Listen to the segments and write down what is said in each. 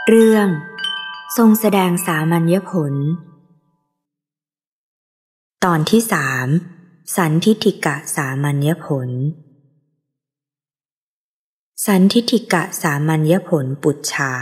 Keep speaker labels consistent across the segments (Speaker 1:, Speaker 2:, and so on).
Speaker 1: เรื่องทรงแสดงสามัญญผลตอนที่3สันทิฏฐิกะสามัญญผลสันทิฏฐิกะสามัญญผลปุจฉา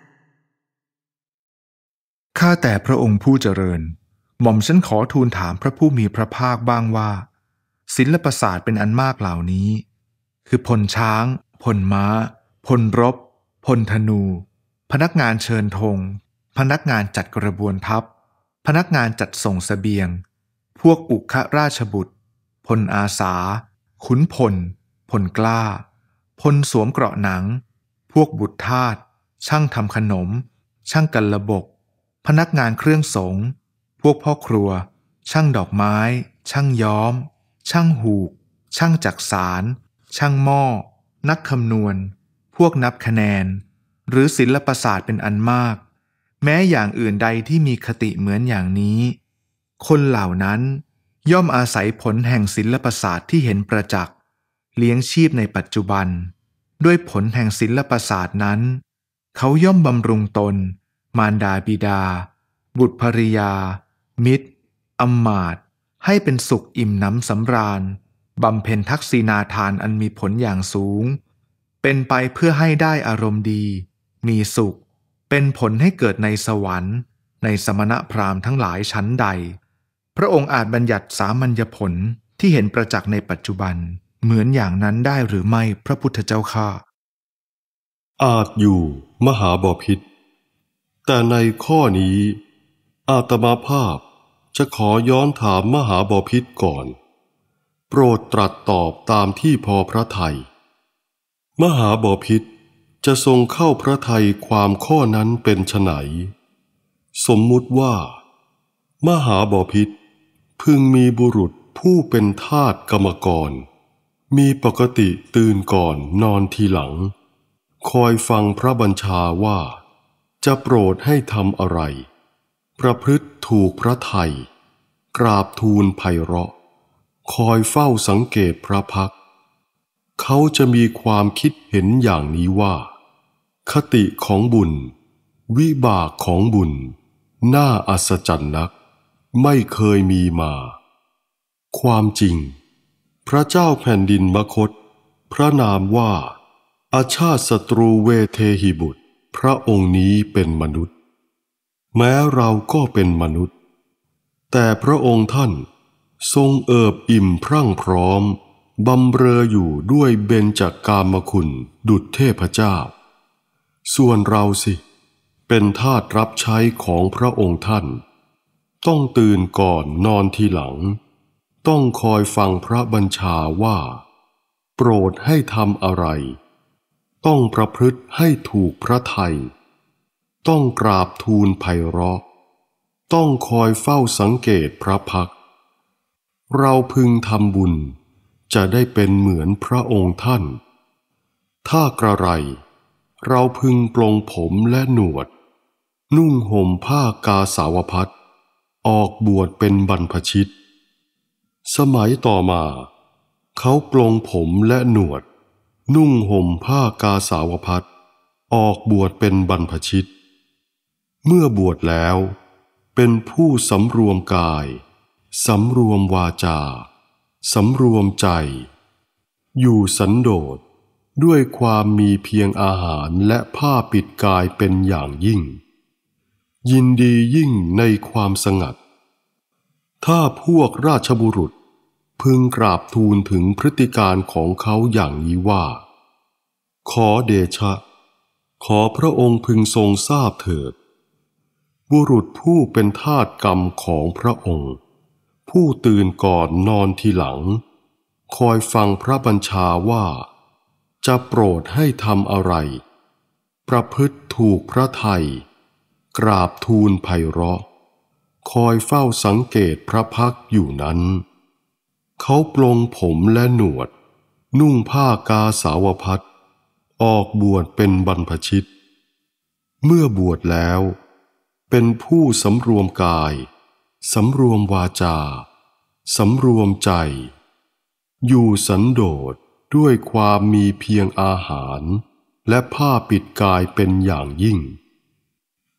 Speaker 2: ข้าแต่พระองค์ผู้เจริญหม่อมฉันขอทูลถามพระผู้มีพระภาคบ้างว่าศิลปศาสตร์เป็นอันมากเหล่านี้คือพลช้างพลม้าพลรบพลธนูพนักงานเชิญธงพนักงานจัดกระบวนทัพพนักงานจัดส่งเสบียงพวกอุคราชบุตรพลอาสาขุนพลพลกล้าพลสวมเกราะหนังพวกบุตรทาสช่างทำขนมช่างกันระบกพนักงานเครื่องสงฆ์พวกพ่อครัวช่างดอกไม้ช่างย้อมช่างหูกช่างจักสานช่างหม้อนักคำนวณพวกนับคะแนนหรือศิลปศาสตร์เป็นอันมากแม้อย่างอื่นใดที่มีคติเหมือนอย่างนี้คนเหล่านั้นย่อมอาศัยผลแห่งศิลปศาสตร์ที่เห็นประจักษ์เลี้ยงชีพในปัจจุบันด้วยผลแห่งศิลปศาสตร์นั้นเขาย่อมบำรุงตนมารดาบิดาบุตรภริยามิตรอำมาตย์ให้เป็นสุขอิ่มหนำสำราญบำเพ็ญทักษิณาทานอันมีผลอย่างสูงเป็นไปเพื่อให้ได้อารมณ์ดีมีสุขเป็นผลให้เกิดในสวรรค์ในสมณพราหมณ์ทั้งหลายชั้นใดพระองค์อาจบัญญัติสามัญญผลที่เห็นประจักษ์ในปัจจุบันเหมือนอย่างนั้นได้หรือไม่พระพุทธเจ้าข้า
Speaker 3: อาจอยู่มหาบพิตรแต่ในข้อนี้อาตมาภาพจะขอย้อนถามมหาบพิตรก่อนโปรดตรัสตอบตามที่พอพระทัยมหาบพิตรจะทรงเข้าพระทัยความข้อนั้นเป็นไฉนสมมุติว่ามหาบพิตรพึงมีบุรุษผู้เป็นทาสกรรมกรมีปกติตื่นก่อนนอนทีหลังคอยฟังพระบัญชาว่าจะโปรดให้ทำอะไรประพฤติถูกพระทัยกราบทูลไพเราะคอยเฝ้าสังเกตพระพักเขาจะมีความคิดเห็นอย่างนี้ว่าคติของบุญวิบากของบุญน่าอัศจรรย์นักไม่เคยมีมาความจริงพระเจ้าแผ่นดินมคธพระนามว่าอาชาติศัตรูเวเทหิบุตรพระองค์นี้เป็นมนุษย์แม้เราก็เป็นมนุษย์แต่พระองค์ท่านทรงเอิบอิ่มพรั่งพร้อมบำเรออยู่ด้วยเบญจกามคุณดุจเทพเจ้าส่วนเราสิเป็นทาสรับใช้ของพระองค์ท่านต้องตื่นก่อนนอนทีหลังต้องคอยฟังพระบัญชาว่าโปรดให้ทำอะไรต้องประพฤติให้ถูกพระทัยต้องกราบทูลไพเราะต้องคอยเฝ้าสังเกตพระพักตร์เราพึงทำบุญจะได้เป็นเหมือนพระองค์ท่านถ้ากระไรเราพึงปลงผมและหนวดนุ่งห่มผ้ากาสาวพัสออกบวชเป็นบรรพชิตสมัยต่อมาเขาปลงผมและหนวดนุ่งห่มผ้ากาสาวพัสออกบวชเป็นบรรพชิตเมื่อบวชแล้วเป็นผู้สำรวมกายสำรวมวาจาสำรวมใจอยู่สันโดษด้วยความมีเพียงอาหารและผ้าปิดกายเป็นอย่างยิ่งยินดียิ่งในความสงัดถ้าพวกราชบุรุษพึงกราบทูลถึงพฤติการของเขาอย่างนี้ว่าขอเดชะขอพระองค์พึงทรงทราบเถิดบุรุษผู้เป็นทาสกรรมของพระองค์ผู้ตื่นก่อนนอนทีหลังคอยฟังพระบัญชาว่าจะโปรดให้ทำอะไรประพฤติถูกพระทัยกราบทูลไพเราะคอยเฝ้าสังเกตพระพักตร์อยู่นั้นเขาปลงผมและหนวดนุ่งผ้ากาสาวพัสออกบวชเป็นบรรพชิตเมื่อบวชแล้วเป็นผู้สำรวมกายสำรวมวาจาสำรวมใจอยู่สันโดษด้วยความมีเพียงอาหารและผ้าปิดกายเป็นอย่างยิ่ง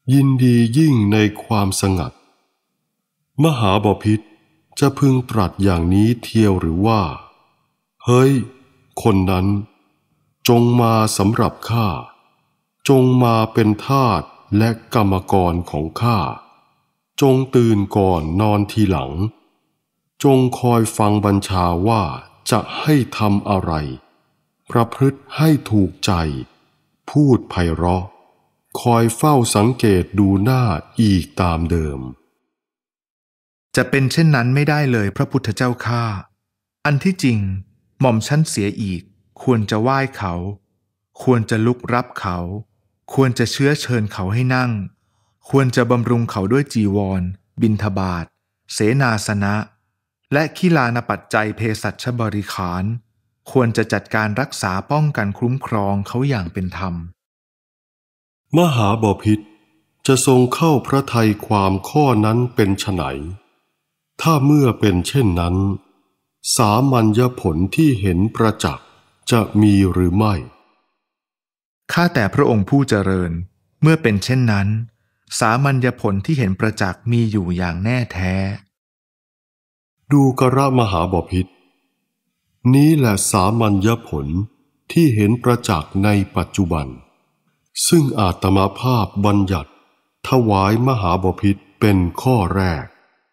Speaker 3: ยินดียิ่งในความสงัดมหาบพิตรจะพึงตรัสอย่างนี้เทียวหรือว่าเฮ้ยคนนั้นจงมาสำหรับข้าจงมาเป็นทาสและกรรมกรของข้าจงตื่นก่อนนอนทีหลังจงคอยฟังบัญชาว่าจะให้ทำอะไรประพฤติให้ถูกใจพูดไพเราะคอยเฝ้าสังเกตดูหน้าอีกตามเดิม
Speaker 2: จะเป็นเช่นนั้นไม่ได้เลยพระพุทธเจ้าข้าอันที่จริงหม่อมชั้นเสียอีกควรจะไหว้เขาควรจะลุกรับเขาควรจะเชื้อเชิญเขาให้นั่งควรจะบำรุงเขาด้วยจีวรบิณฑบาตเสนาสนะและขิลานปัจจัยเภสัชบริขารควรจะจัดการรักษาป้องกันคุ้มครองเขาอย่างเป็นธรรม
Speaker 3: มหาบพิตรจะทรงเข้าพระทัยความข้อนั้นเป็นไฉนถ้าเมื่อเป็นเช่นนั้นสามัญญผลที่เห็นประจักษ์จะมีหรือไม่
Speaker 2: ข้าแต่พระองค์ผู้เจริญเมื่อเป็นเช่นนั้นสามัญญผลที่เห็นประจักษ์มีอยู่อย่างแน่แท้
Speaker 3: ดูกระมหาบพิตรนี้แหละสามัญญผลที่เห็นประจักษ์ในปัจจุบันซึ่งอาตมาภาพบัญญัติถวายมหาบพิตรเป็นข้อแรก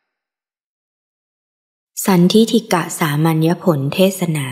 Speaker 1: สันทิฏฐิกะสามัญญผลเทศนา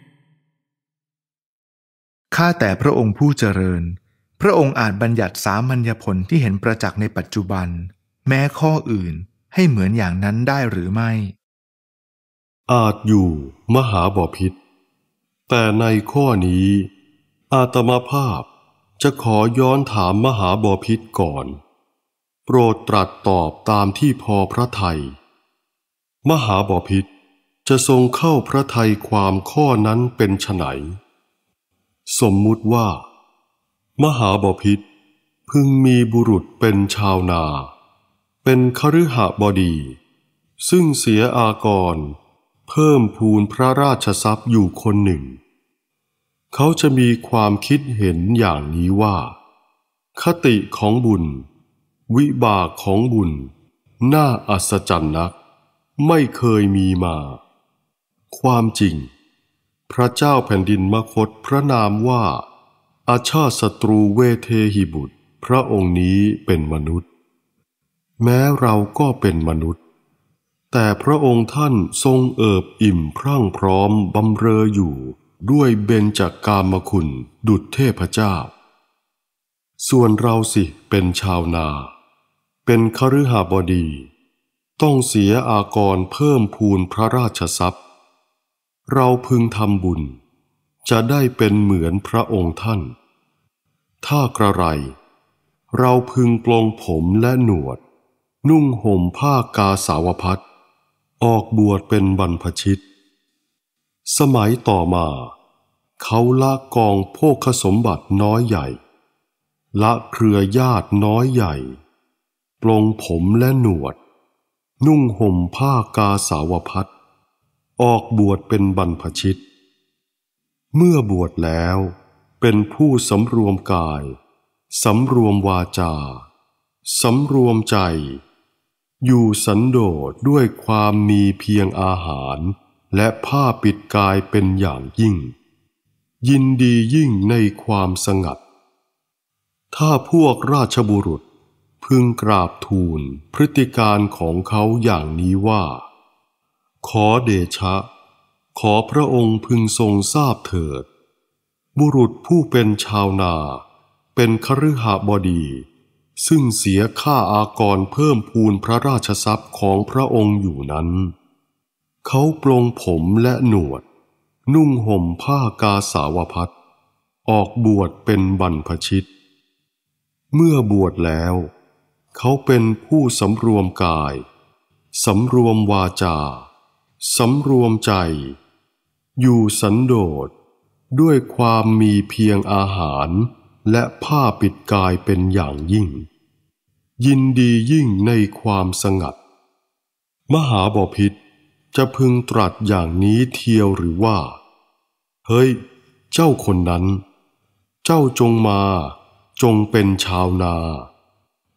Speaker 2: ข้าแต่พระองค์ผู้เจริญพระองค์อาจบัญญัติสามัญญผลที่เห็นประจักษ์ในปัจจุบันแม้ข้ออื่นให้เหมือนอย่างนั้นได้หรือไม่
Speaker 3: อาจอยู่มหาบพิตรแต่ในข้อนี้อาตมาภาพจะขอย้อนถามมหาบพิตรก่อนโปรดตรัสตอบตามที่พอพระทัยมหาบพิตรจะทรงเข้าพระทัยความข้อนั้นเป็นไฉนสมมุติว่ามหาบพิตรพึงมีบุรุษเป็นชาวนาเป็นคฤหบดีซึ่งเสียอากรเพิ่มพูนพระราชทรัพย์อยู่คนหนึ่งเขาจะมีความคิดเห็นอย่างนี้ว่าคติของบุญวิบากของบุญน่าอัศจรรย์นักไม่เคยมีมาความจริงพระเจ้าแผ่นดินมคธพระนามว่าอาชาติศัตรูเวเทหิบุตรพระองค์นี้เป็นมนุษย์แม้เราก็เป็นมนุษย์แต่พระองค์ท่านทรงเอิบอิ่มพรั่งพร้อมบำเรออยู่ด้วยเบญจกามคุณดุจเทพเจ้าส่วนเราสิเป็นชาวนาเป็นคฤหบดีต้องเสียอากรเพิ่มพูนพระราชทรัพย์เราพึงทำบุญจะได้เป็นเหมือนพระองค์ท่านถ้ากระไรเราพึงปลงผมและหนวดนุ่งห่มผ้ากาสาวพัสออกบวชเป็นบรรพชิตสมัยต่อมาเขาละกองโภคสมบัติน้อยใหญ่ละเครือญาติน้อยใหญ่ปลงผมและหนวดนุ่งห่มผ้ากาสาวพัสออกบวชเป็นบรรพชิตเมื่อบวชแล้วเป็นผู้สำรวมกายสำรวมวาจาสำรวมใจอยู่สันโดษด้วยความมีเพียงอาหารและผ้าปิดกายเป็นอย่างยิ่งยินดียิ่งในความสงัดถ้าพวกราชบุรุษพึงกราบทูลพฤติการของเขาอย่างนี้ว่าขอเดชะขอพระองค์พึงทรงทราบเถิดบุรุษผู้เป็นชาวนาเป็นคฤหบดีซึ่งเสียค่าอากรเพิ่มพูนพระราชทรัพย์ของพระองค์อยู่นั้นเขาปลงผมและหนวดนุ่งห่มผ้ากาสาวพัสออกบวชเป็นบรรพชิตเมื่อบวชแล้วเขาเป็นผู้สำรวมกายสำรวมวาจาสำรวมใจอยู่สันโดษด้วยความมีเพียงอาหารและผ้าปิดกายเป็นอย่างยิ่งยินดียิ่งในความสงัดมหาบพิตรจะพึงตรัสอย่างนี้เทียวหรือว่าเฮ้ยเจ้าคนนั้นเจ้าจงมาจงเป็นชาวนา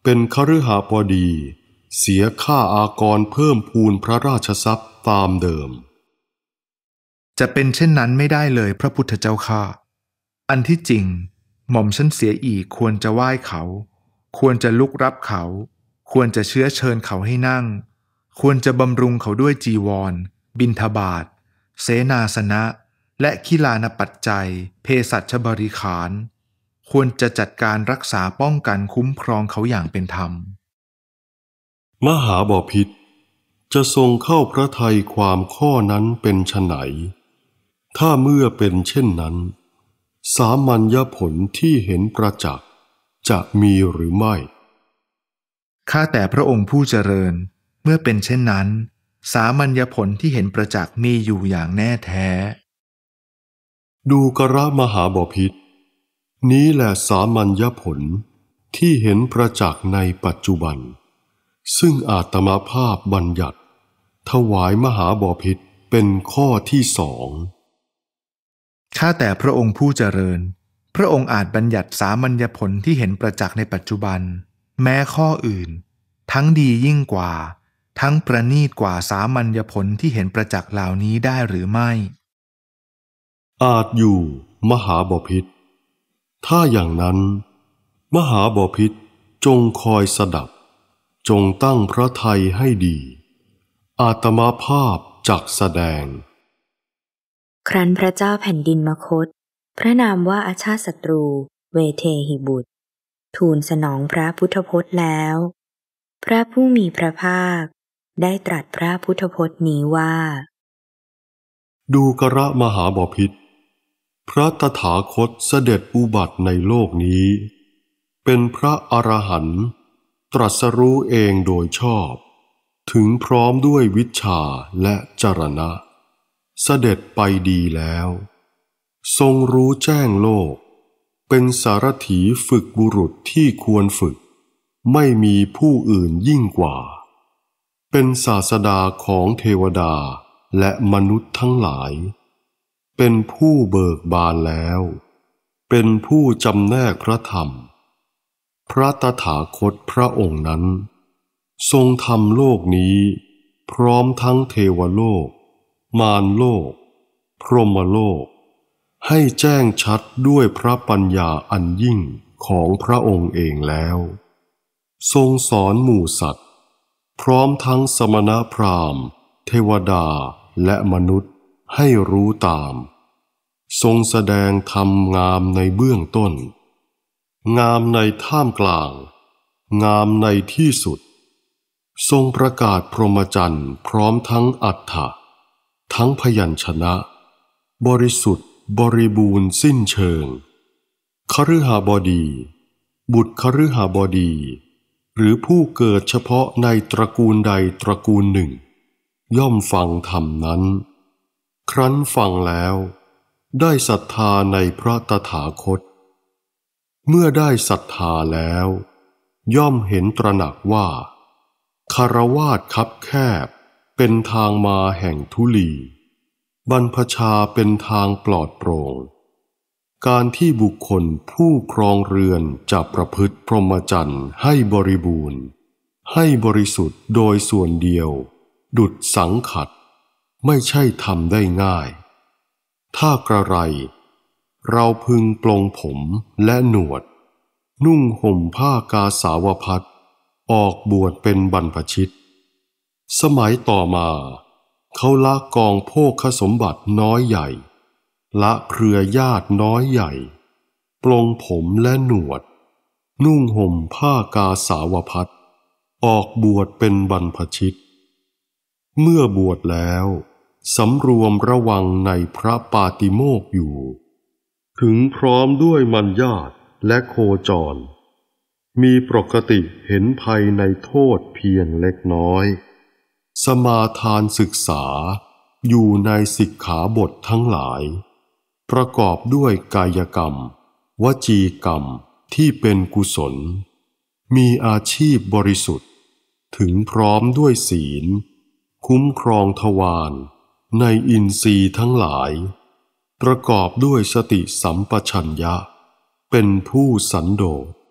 Speaker 3: เป็นคฤหบดีเสียค่าอากรเพิ่มพูนพระราชทรัพย์ตามเดิม
Speaker 2: จะเป็นเช่นนั้นไม่ได้เลยพระพุทธเจ้าข้าอันที่จริงหม่อมฉันเสียอีกควรจะไหว้เขาควรจะลุกรับเขาควรจะเชื้อเชิญเขาให้นั่งควรจะบำรุงเขาด้วยจีวรบิณฑบาตเสนาสนะและขิลานปัจจัยเภสัชบริขารควรจะจัดการรักษาป้องกันคุ้มครองเขาอย่างเป็นธรรม
Speaker 3: มหาบพิตรจะทรงเข้าพระทัยความข้อนั้นเป็นไฉนถ้าเมื่อเป็นเช่นนั้นสามัญญผลที่เห็นประจักษ์จะมีหรือไม่
Speaker 2: ข้าแต่พระองค์ผู้เจริญเมื่อเป็นเช่นนั้นสามัญญผลที่เห็นประจักษ์มีอยู่อย่างแน่แท้
Speaker 3: ดูกระมหาบพิตรนี้แหละสามัญญผลที่เห็นประจักษ์ในปัจจุบันซึ่งอาตมาภาพบัญญัติถวายมหาบพิตรเป็นข้อที่สอง
Speaker 2: ข้าแต่พระองค์ผู้เจริญพระองค์อาจบัญญัติสามัญญผลที่เห็นประจักษ์ในปัจจุบันแม้ข้ออื่นทั้งดียิ่งกว่าทั้งประณีตกว่าสามัญญผลที่เห็นประจักษ์เหล่านี้ได้หรือไม่
Speaker 3: อาจอยู่มหาบพิตรถ้าอย่างนั้นมหาบพิตรจงคอยสดับจงตั้งพระทัยให้ดีอาตมาภาพจักแสดง
Speaker 1: ครั้นพระเจ้าแผ่นดินมคธพระนามว่าอาชาติศัตรูเวเทหิบุตรทูลสนองพระพุทธพจน์แล้วพระผู้มีพระภาคได้ตรัสพระพุทธพจน์นี้ว่า
Speaker 3: ดูกระมหาบพิตรพระตถาคตเสด็จอุบัติในโลกนี้เป็นพระอรหันต์ตรัสรู้เองโดยชอบถึงพร้อมด้วยวิชชาและจรณะเสด็จไปดีแล้วทรงรู้แจ้งโลกเป็นสารถีฝึกบุรุษที่ควรฝึกไม่มีผู้อื่นยิ่งกว่าเป็นศาสดาของเทวดาและมนุษย์ทั้งหลายเป็นผู้เบิกบานแล้วเป็นผู้จำแนกพระธรรมพระตถาคตพระองค์นั้นทรงทำโลกนี้พร้อมทั้งเทวโลกมารโลกพรหมโลกให้แจ้งชัดด้วยพระปัญญาอันยิ่งของพระองค์เองแล้วทรงสอนหมู่สัตว์พร้อมทั้งสมณพราหมณ์เทวดาและมนุษย์ให้รู้ตามทรงแสดงธรรมงามในเบื้องต้นงามในท่ามกลางงามในที่สุดทรงประกาศพรหมจรรย์พร้อมทั้งอัฏฐะทั้งพยัญชนะบริสุทธิ์บริบูรณ์สิ้นเชิงคฤหบดีบุตรคฤหบดีหรือผู้เกิดเฉพาะในตระกูลใดตระกูลหนึ่งย่อมฟังธรรมนั้นครั้นฟังแล้วได้ศรัทธาในพระตถาคตเมื่อได้ศรัทธาแล้วย่อมเห็นตระหนักว่าคฤหัสถ์คับแคบเป็นทางมาแห่งทุลีบรรพชาเป็นทางปลอดโปร่งการที่บุคคลผู้ครองเรือนจะประพฤติพรหมจรรย์ให้บริบูรณ์ให้บริสุทธิ์โดยส่วนเดียวดุจสังขัดไม่ใช่ทำได้ง่ายถ้ากระไรเราพึงปลงผมและหนวดนุ่งห่มผ้ากาสาวพัสออกบวชเป็นบรรพชิตสมัยต่อมาเขาละกองโภคสมบัติน้อยใหญ่ละเครือญาติน้อยใหญ่ปลงผมและหนวดนุ่งห่มผ้ากาสาวพัสออกบวชเป็นบรรพชิตเมื่อบวชแล้วสำรวมระวังในพระปาติโมกข์อยู่ถึงพร้อมด้วยมัญญาตและโคจรมีปกติเห็นภัยในโทษเพียงเล็กน้อยสมาทานศึกษาอยู่ในสิกขาบททั้งหลายประกอบด้วยกายกรรมวจีกรรมที่เป็นกุศลมีอาชีพบริสุทธิ์ถึงพร้อมด้วยศีลคุ้มครองทวารในอินทรีย์ทั้งหลายประกอบด้วยสติสัมปชัญญะเป็นผู้สันโดษ